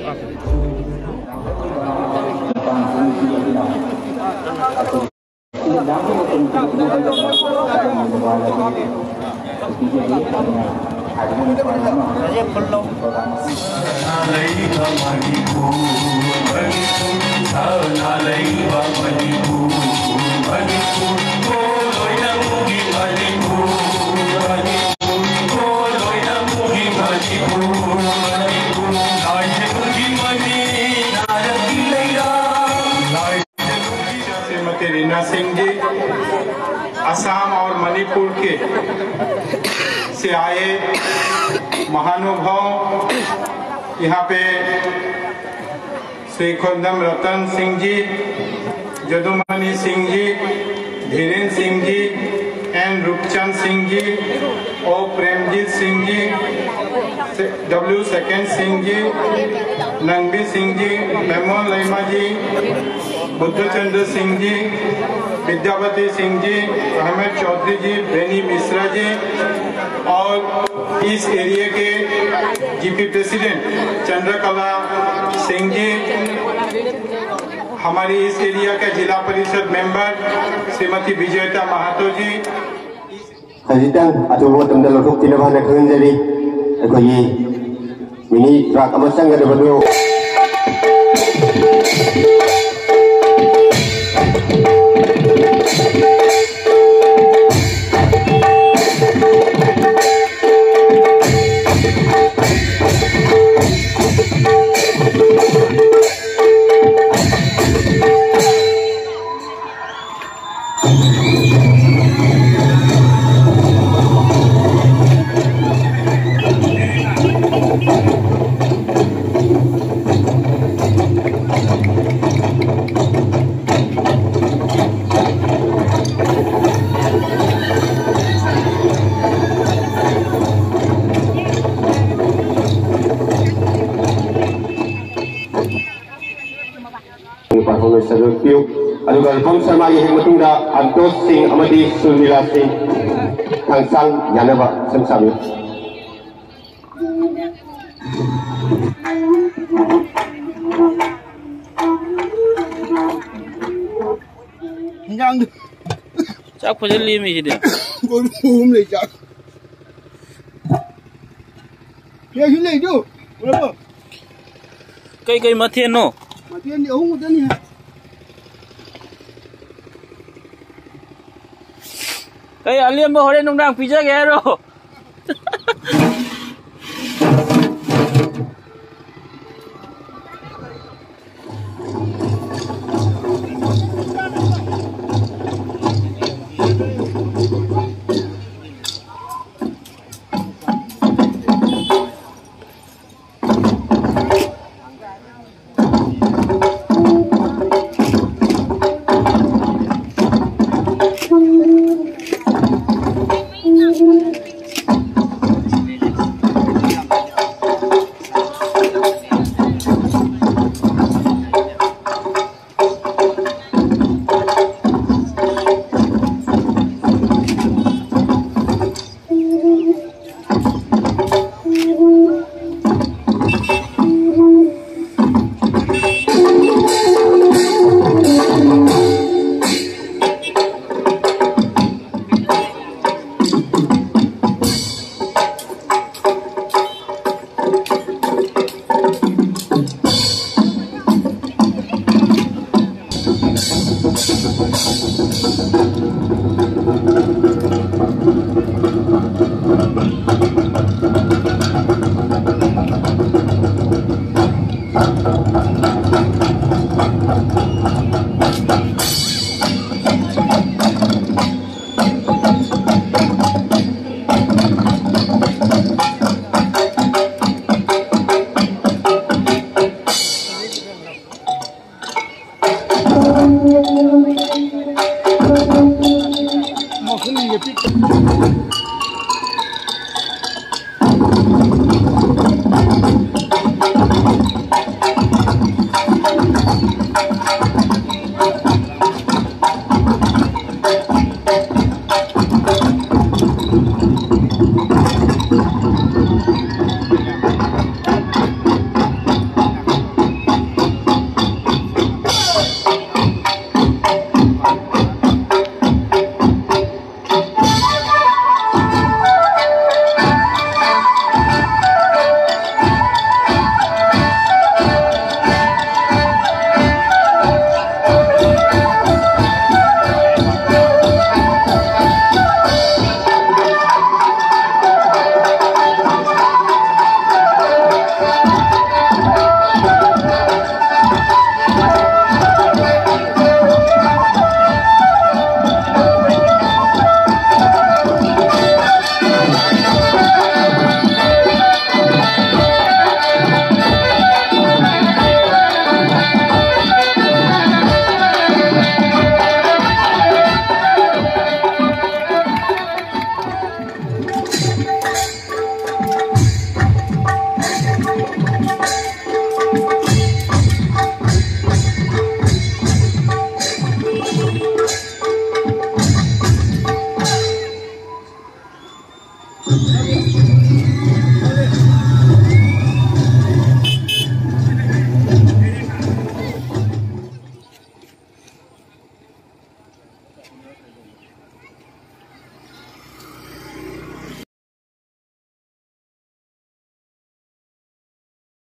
सिंह जी असम और मणिपुर के से आए महानुभाव, यहाँ पे Shri Khondam Ratan Singh ji, Jadumani Singh ji, Dhirendra Singh ji, N Rupchand Singh ji, O Premjit Singh ji, W second Singh ji, Nangbi Singh ji, Memon Leima ji, Buddhachandra Singh ji, Vidyavati Singh ji, Ahmed Chaudhary ji, Beni Mishra ji और इस एरिया के जीपी प्रेसिडेंट चंद्रकला सिंह जी, हमारी इस एरिया के जिला परिषद मेंबर श्रीमती विजयता महातो जी। हजितन अचुब मतमदा लौथोक्तिना भाना खंजरी अखोई मिनी ट्रक अमा संगदबदो Alpon Sharma yang matungda Antos Singh Amadi Sunila Singh Kangsang Yanaba Samsami. Yang chắc phải lên mình đi. Con bùm này chắc. Kia hin này chứ. Berapa? Cây matian no. Matian di ông tadi. Cây alien mà hồi đây nông đang phi chơi ghé rồi. Thank you.